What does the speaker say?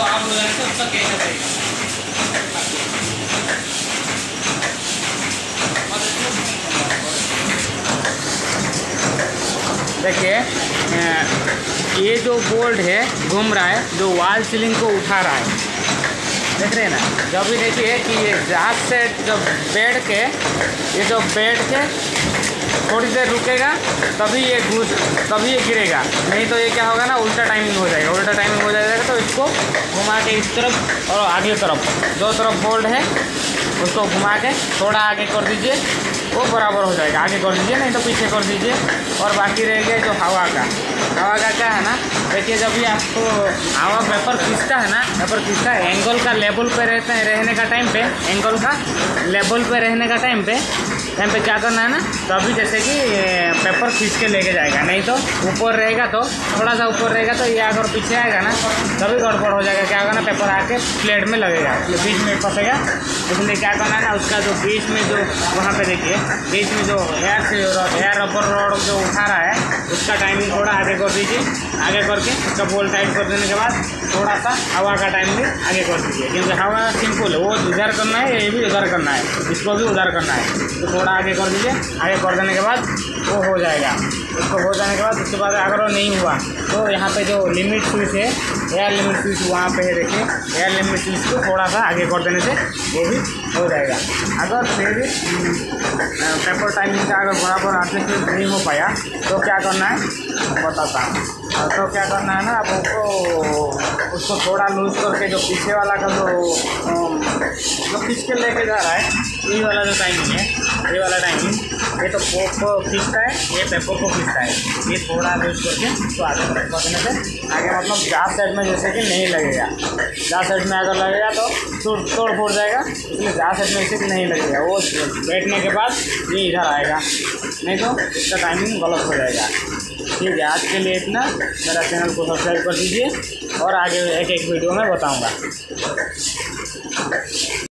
आप हो जाए तो उसका कैसा रहेगा। देखिए ये जो बोल्ट है घूम रहा है, जो वॉल सीलिंग को उठा रहा है, देख रहे हैं ना। जब भी देखिए कि ये जहाँ से जब बैठ के थोड़ी देर रुकेगा तभी ये गिरेगा, नहीं तो ये क्या होगा ना, उल्टा टाइमिंग हो जाएगा। उल्टा टाइमिंग हो जाएगा तो इसको घुमा के इस तरफ और आगे तरफ, दो तरफ बोल्ट है उसको घुमा के थोड़ा आगे कर दीजिए, वो बराबर हो जाएगा। आगे कर दीजिए, नहीं तो पीछे कर दीजिए। और बाकी रह गया जो हवा का क्या है ना, देखिए जब भी आपको हवा पेपर खींचता है ना, पेपर खींचता है एंगल का लेवल पे रहने का टाइम पे, एंगल का लेवल पे रहने का टाइम पे क्या करना है ना, तभी जैसे कि पेपर खींच के लेके जाएगा। नहीं तो ऊपर रहेगा तो थोड़ा सा ऊपर रहेगा तो ये अगर पीछे आएगा ना तभी गड़बड़ हो जाएगा। क्या होगा ना, पेपर आके प्लेट में लगेगा, बीच में फंसेगा। इसलिए क्या करना है ना, उसका जो बीच में जो वहाँ पे देखिए बीच में जो एयर रबर रॉड जो उठा रहा है उसका टाइमिंग थोड़ा आगे कर दीजिए। आगे करके उसका बोल्ट टाइट कर देने के बाद थोड़ा सा हवा का टाइम भी आगे कर दीजिए, क्योंकि हवा सिंपल है, वो उधर करना है, ये भी उधर करना है, इसको भी उधर करना है। तो थोड़ा आगे कर दीजिए। आगे कर देने के बाद वो हो जाएगा। उसको हो जाने के बाद उसके बाद अगर वो नहीं हुआ तो यहाँ पे जो लिमिट स्विच है, एयर लिमिट स्विच वहाँ पे है, देखिए एयर लिमिट स्विच को थोड़ा सा आगे कर देने से वो भी हो जाएगा। अगर फिर भी पेपर टाइमिंग का अगर बराबर आते से नहीं हो पाया तो क्या करना है बताता हूँ। तो क्या करना है ना, आपको उसको थोड़ा लूज करके जो पीछे वाला का जो खींच के लेके जा रहा है, ये वाला जो टाइमिंग है, ये वाला टाइमिंग, ये तो पोप को खींचता है, ये पेपर को खींचता है। ये थोड़ा लूज करके तो आगे करने से आगे मतलब जहाँ साइड में जैसे कि नहीं लगेगा, जहाँ साइड में अगर लगेगा तो तोड़ फोड़ जाएगा, इसलिए जहाँ साइड में जैसे कि नहीं लगेगा। वो बैठने के बाद ये इधर आएगा, नहीं तो इसका टाइमिंग गलत हो जाएगा। ठीक है, आज के लिए इतना। मेरा चैनल को सब्सक्राइब कर दीजिए और आगे एक वीडियो में बताऊंगा।